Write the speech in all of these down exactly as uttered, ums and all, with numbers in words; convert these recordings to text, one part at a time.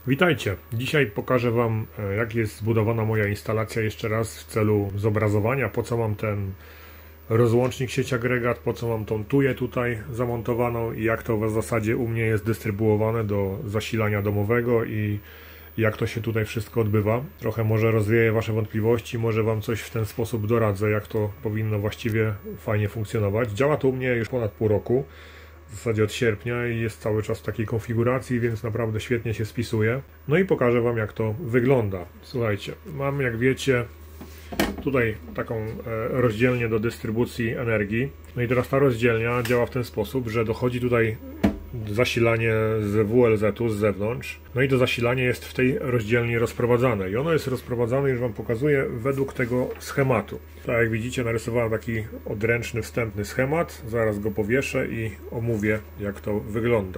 Witajcie! Dzisiaj pokażę Wam, jak jest zbudowana moja instalacja jeszcze raz w celu zobrazowania, po co mam ten rozłącznik sieć agregat, po co mam tą tuję tutaj zamontowaną i jak to w zasadzie u mnie jest dystrybuowane do zasilania domowego i jak to się tutaj wszystko odbywa. Trochę może rozwieję Wasze wątpliwości, może Wam coś w ten sposób doradzę, jak to powinno właściwie fajnie funkcjonować. Działa to u mnie już ponad pół roku. W zasadzie od sierpnia i jest cały czas w takiej konfiguracji, więc naprawdę świetnie się spisuje. No i pokażę Wam, jak to wygląda. Słuchajcie, mam, jak wiecie, tutaj taką rozdzielnię do dystrybucji energii. No i teraz ta rozdzielnia działa w ten sposób, że dochodzi tutaj zasilanie z W L Z-u z zewnątrz. No i to zasilanie jest w tej rozdzielni rozprowadzane. I ono jest rozprowadzane, już Wam pokazuję, według tego schematu. Tak jak widzicie, narysowałem taki odręczny, wstępny schemat. Zaraz go powieszę i omówię, jak to wygląda.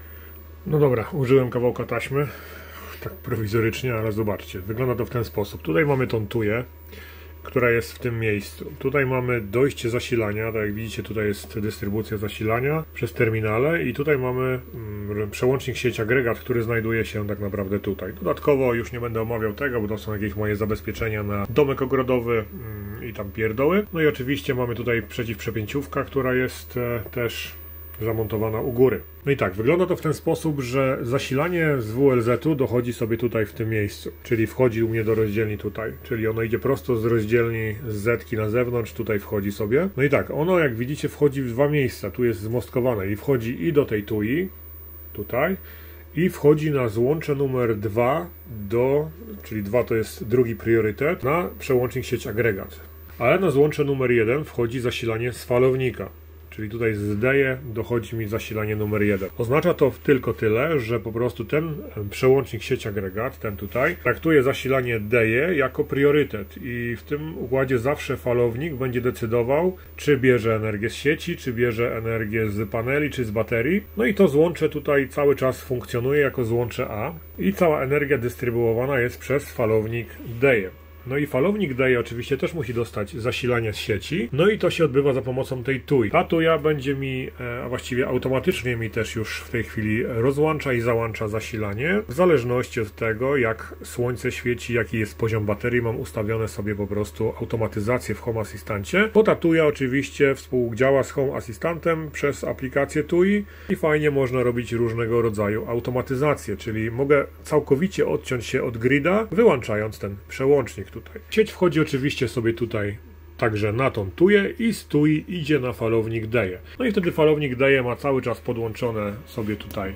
No dobra, użyłem kawałka taśmy. Tak prowizorycznie, ale zobaczcie. Wygląda to w ten sposób. Tutaj mamy tą tuję, która jest w tym miejscu. Tutaj mamy dojście zasilania, tak jak widzicie, tutaj jest dystrybucja zasilania przez terminale i tutaj mamy mm, przełącznik sieć agregat, który znajduje się tak naprawdę tutaj. Dodatkowo już nie będę omawiał tego, bo to są jakieś moje zabezpieczenia na domek ogrodowy mm, i tam pierdoły. No i oczywiście mamy tutaj przeciwprzepięciówka, która jest e, też zamontowana u góry. No i tak, wygląda to w ten sposób, że zasilanie z W L Z-u dochodzi sobie tutaj w tym miejscu, czyli wchodzi u mnie do rozdzielni tutaj, czyli ono idzie prosto z rozdzielni z zetki na zewnątrz, tutaj wchodzi sobie. No i tak, ono, jak widzicie, wchodzi w dwa miejsca, tu jest zmostkowane i wchodzi i do tej tui, tutaj, i wchodzi na złącze numer dwa do, czyli dwa to jest drugi priorytet, na przełącznik sieć agregat. Ale na złącze numer jeden wchodzi zasilanie z falownika. Czyli tutaj z D E dochodzi mi zasilanie numer jeden. Oznacza to tylko tyle, że po prostu ten przełącznik sieć agregat, ten tutaj, traktuje zasilanie D E jako priorytet i w tym układzie zawsze falownik będzie decydował, czy bierze energię z sieci, czy bierze energię z paneli, czy z baterii. No i to złącze tutaj cały czas funkcjonuje jako złącze A i cała energia dystrybuowana jest przez falownik D E. No i falownik D E oczywiście też musi dostać zasilanie z sieci, no i to się odbywa za pomocą tej tuj. Ta tuja będzie mi, a właściwie automatycznie mi też już w tej chwili rozłącza i załącza zasilanie, w zależności od tego, jak słońce świeci, jaki jest poziom baterii. Mam ustawione sobie po prostu automatyzację w Home Assistancie, bo ta tuja oczywiście współdziała z Home Assistantem przez aplikację tui i fajnie można robić różnego rodzaju automatyzację, czyli mogę całkowicie odciąć się od grida, wyłączając ten przełącznik tutaj. Sieć wchodzi oczywiście sobie tutaj także na tą tuję i z tui idzie na falownik D E. No i wtedy falownik D E ma cały czas podłączone sobie tutaj,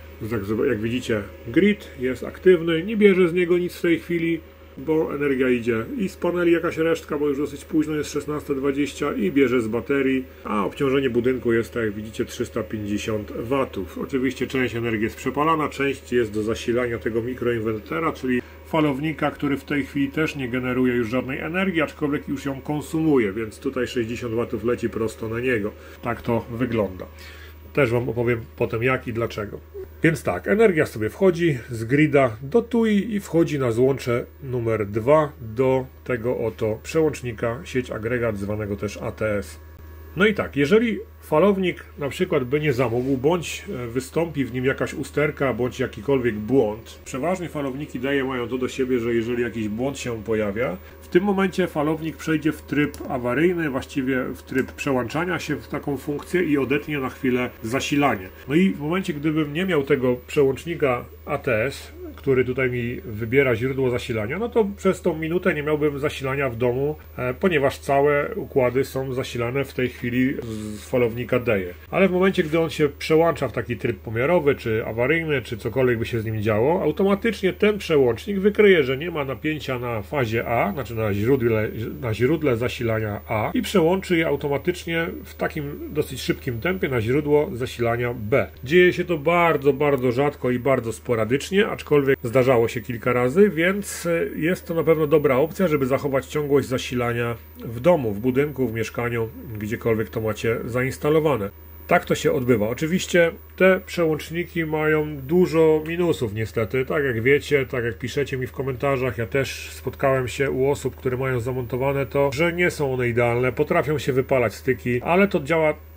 jak widzicie, grid jest aktywny, nie bierze z niego nic w tej chwili, bo energia idzie i z paneli jakaś resztka, bo już dosyć późno jest szesnasta dwadzieścia i bierze z baterii, a obciążenie budynku jest, tak jak widzicie, trzysta pięćdziesiąt watów. Oczywiście część energii jest przepalana, część jest do zasilania tego mikroinwertera, czyli falownika, który w tej chwili też nie generuje już żadnej energii, aczkolwiek już ją konsumuje, więc tutaj sześćdziesiąt watów leci prosto na niego. Tak to wygląda. Też Wam opowiem potem jak i dlaczego. Więc tak, energia sobie wchodzi z grida do tui i wchodzi na złącze numer dwa do tego oto przełącznika sieć agregat, zwanego też A T S. No i tak, jeżeli falownik na przykład by nie zamógł, bądź wystąpi w nim jakaś usterka, bądź jakikolwiek błąd, przeważnie falowniki D E mają to do siebie, że jeżeli jakiś błąd się pojawia, w tym momencie falownik przejdzie w tryb awaryjny, właściwie w tryb przełączania się w taką funkcję i odetnie na chwilę zasilanie. No i w momencie, gdybym nie miał tego przełącznika A T S, który tutaj mi wybiera źródło zasilania, no to przez tą minutę nie miałbym zasilania w domu, e, ponieważ całe układy są zasilane w tej chwili z falownika D E. Ale w momencie, gdy on się przełącza w taki tryb pomiarowy, czy awaryjny, czy cokolwiek by się z nim działo, automatycznie ten przełącznik wykryje, że nie ma napięcia na fazie A, znaczy na źródle, na źródle zasilania A i przełączy je automatycznie w takim dosyć szybkim tempie na źródło zasilania B. Dzieje się to bardzo, bardzo rzadko i bardzo sporadycznie, aczkolwiek zdarzało się kilka razy, więc jest to na pewno dobra opcja, żeby zachować ciągłość zasilania w domu, w budynku, w mieszkaniu, gdziekolwiek to macie zainstalowane. Tak to się odbywa. Oczywiście te przełączniki mają dużo minusów niestety, tak jak wiecie, tak jak piszecie mi w komentarzach, ja też spotkałem się u osób, które mają zamontowane to, że nie są one idealne, potrafią się wypalać styki, ale to działa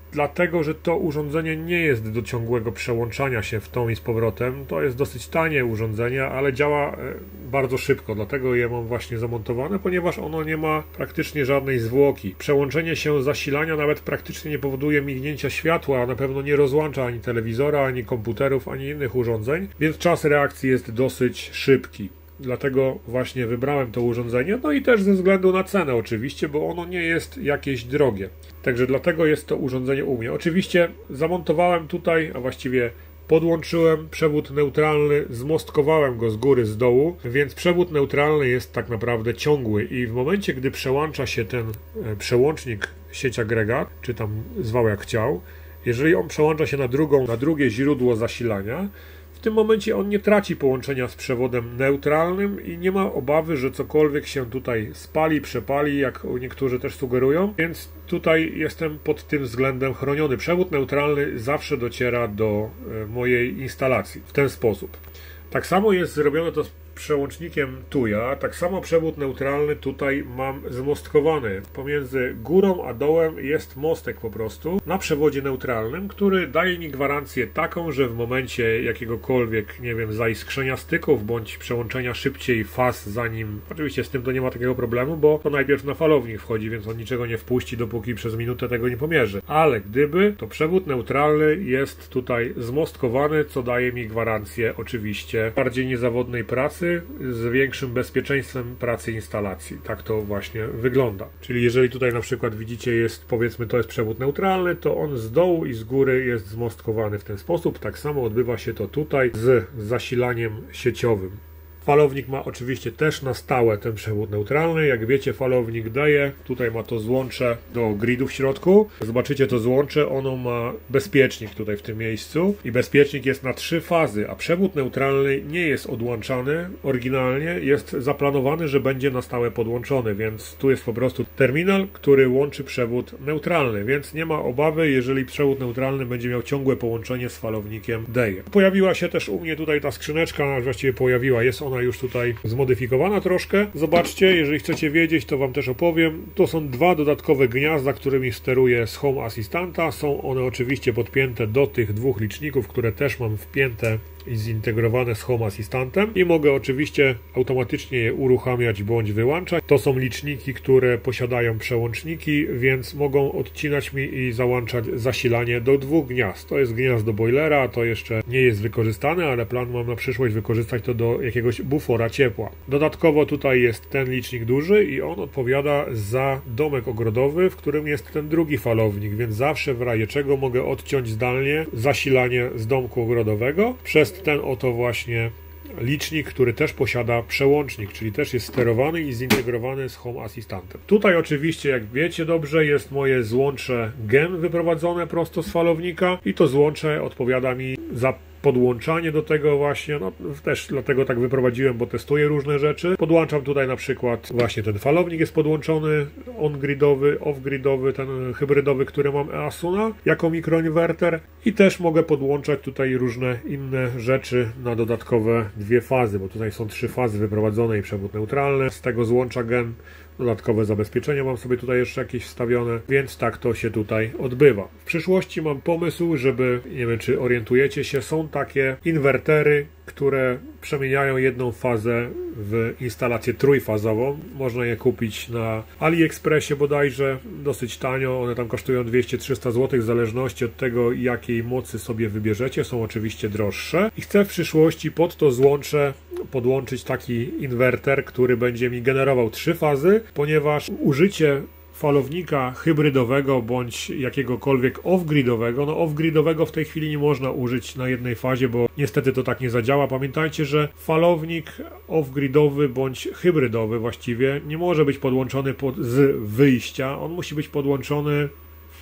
dlatego, że to urządzenie nie jest do ciągłego przełączania się w tą i z powrotem. To jest dosyć tanie urządzenie, ale działa bardzo szybko, dlatego je mam właśnie zamontowane, ponieważ ono nie ma praktycznie żadnej zwłoki. Przełączenie się zasilania nawet praktycznie nie powoduje mignięcia światła, a na pewno nie rozłącza ani telewizora, ani komputerów, ani innych urządzeń, więc czas reakcji jest dosyć szybki. Dlatego właśnie wybrałem to urządzenie, no i też ze względu na cenę oczywiście, bo ono nie jest jakieś drogie. Także dlatego jest to urządzenie u mnie. Oczywiście zamontowałem tutaj, a właściwie podłączyłem przewód neutralny, zmostkowałem go z góry, z dołu, więc przewód neutralny jest tak naprawdę ciągły i w momencie, gdy przełącza się ten przełącznik sieć agregat, czy tam zwał jak chciał, jeżeli on przełącza się na drugą, na drugie źródło zasilania, w tym momencie on nie traci połączenia z przewodem neutralnym i nie ma obawy, że cokolwiek się tutaj spali, przepali, jak niektórzy też sugerują, więc tutaj jestem pod tym względem chroniony. Przewód neutralny zawsze dociera do mojej instalacji w ten sposób. Tak samo jest zrobione to z przełącznikiem Tuya, tak samo przewód neutralny tutaj mam zmostkowany. Pomiędzy górą a dołem jest mostek po prostu na przewodzie neutralnym, który daje mi gwarancję taką, że w momencie jakiegokolwiek, nie wiem, zaiskrzenia styków bądź przełączenia szybciej faz, zanim, oczywiście z tym to nie ma takiego problemu, bo to najpierw na falownik wchodzi, więc on niczego nie wpuści, dopóki przez minutę tego nie pomierzy. Ale gdyby, to przewód neutralny jest tutaj zmostkowany, co daje mi gwarancję oczywiście bardziej niezawodnej pracy, z większym bezpieczeństwem pracy instalacji. Tak to właśnie wygląda. Czyli jeżeli tutaj na przykład widzicie, jest, powiedzmy, to jest przewód neutralny, to on z dołu i z góry jest zmostkowany w ten sposób. Tak samo odbywa się to tutaj z zasilaniem sieciowym. Falownik ma oczywiście też na stałe ten przewód neutralny. Jak wiecie, falownik daje, tutaj ma to złącze do gridu w środku. Zobaczycie to złącze, ono ma bezpiecznik tutaj w tym miejscu i bezpiecznik jest na trzy fazy, a przewód neutralny nie jest odłączany oryginalnie, jest zaplanowany, że będzie na stałe podłączony, więc tu jest po prostu terminal, który łączy przewód neutralny, więc nie ma obawy, jeżeli przewód neutralny będzie miał ciągłe połączenie z falownikiem Deje. Pojawiła się też u mnie tutaj ta skrzyneczka, właściwie pojawiła, jest ona już tutaj zmodyfikowana troszkę. Zobaczcie, jeżeli chcecie wiedzieć, to wam też opowiem. To są dwa dodatkowe gniazda, którymi steruję z Home Assistanta. Są one oczywiście podpięte do tych dwóch liczników, które też mam wpięte i zintegrowane z Home Assistantem i mogę oczywiście automatycznie je uruchamiać bądź wyłączać. To są liczniki, które posiadają przełączniki, więc mogą odcinać mi i załączać zasilanie do dwóch gniazd. To jest gniazdo boilera, to jeszcze nie jest wykorzystane, ale plan mam na przyszłość wykorzystać to do jakiegoś bufora ciepła. Dodatkowo tutaj jest ten licznik duży i on odpowiada za domek ogrodowy, w którym jest ten drugi falownik, więc zawsze w razie czego mogę odciąć zdalnie zasilanie z domku ogrodowego przez ten oto właśnie licznik, który też posiada przełącznik, czyli też jest sterowany i zintegrowany z Home Assistantem. Tutaj oczywiście, jak wiecie dobrze, jest moje złącze gen wyprowadzone prosto z falownika i to złącze odpowiada mi za podłączanie do tego właśnie, no też dlatego tak wyprowadziłem, bo testuję różne rzeczy. Podłączam tutaj na przykład właśnie ten falownik jest podłączony, on-gridowy, off-gridowy, ten hybrydowy, który mam Easuna jako mikroinwerter i też mogę podłączać tutaj różne inne rzeczy na dodatkowe dwie fazy, bo tutaj są trzy fazy wyprowadzone i przewód neutralny. Z tego złącza gen dodatkowe zabezpieczenia mam sobie tutaj jeszcze jakieś wstawione, więc tak to się tutaj odbywa. W przyszłości mam pomysł, żeby, nie wiem czy orientujecie się, są takie inwertery, które przemieniają jedną fazę w instalację trójfazową. Można je kupić na AliExpressie bodajże, dosyć tanio, one tam kosztują dwieście trzysta złotych w zależności od tego, jakiej mocy sobie wybierzecie, są oczywiście droższe i chcę w przyszłości pod to złącze podłączyć taki inwerter, który będzie mi generował trzy fazy, ponieważ użycie falownika hybrydowego bądź jakiegokolwiek off-gridowego. No off-gridowego w tej chwili nie można użyć na jednej fazie, bo niestety to tak nie zadziała. Pamiętajcie, że falownik off-gridowy bądź hybrydowy właściwie nie może być podłączony pod, z wyjścia. On musi być podłączony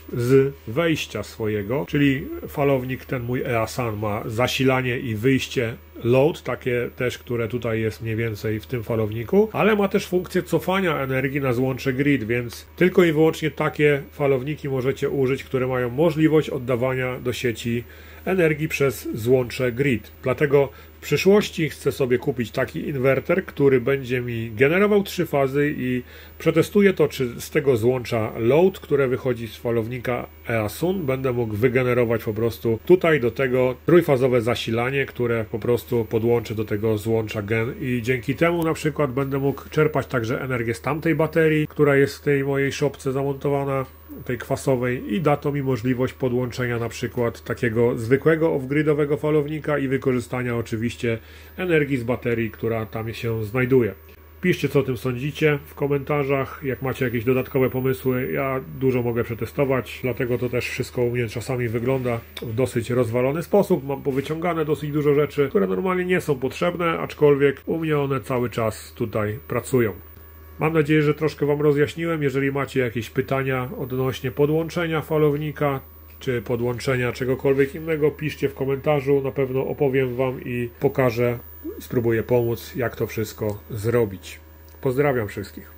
z wejścia swojego, czyli falownik ten mój Easan ma zasilanie i wyjście load, takie też, które tutaj jest mniej więcej w tym falowniku, ale ma też funkcję cofania energii na złącze grid, więc tylko i wyłącznie takie falowniki możecie użyć, które mają możliwość oddawania do sieci energii przez złącze grid. Dlatego W przyszłości chcę sobie kupić taki inwerter, który będzie mi generował trzy fazy i przetestuję to, czy z tego złącza load, które wychodzi z falownika E A S U N, będę mógł wygenerować po prostu tutaj do tego trójfazowe zasilanie, które po prostu podłączę do tego złącza gen i dzięki temu na przykład będę mógł czerpać także energię z tamtej baterii, która jest w tej mojej szopce zamontowana, tej kwasowej, i da to mi możliwość podłączenia na przykład takiego zwykłego off-gridowego falownika i wykorzystania oczywiście energii z baterii, która tam się znajduje. Piszcie, co o tym sądzicie w komentarzach, jak macie jakieś dodatkowe pomysły. Ja dużo mogę przetestować, dlatego to też wszystko u mnie czasami wygląda w dosyć rozwalony sposób. Mam powyciągane dosyć dużo rzeczy, które normalnie nie są potrzebne, aczkolwiek u mnie one cały czas tutaj pracują. Mam nadzieję, że troszkę Wam rozjaśniłem. Jeżeli macie jakieś pytania odnośnie podłączenia falownika, czy podłączenia czegokolwiek innego, piszcie w komentarzu. Na pewno opowiem Wam i pokażę, spróbuję pomóc, jak to wszystko zrobić. Pozdrawiam wszystkich.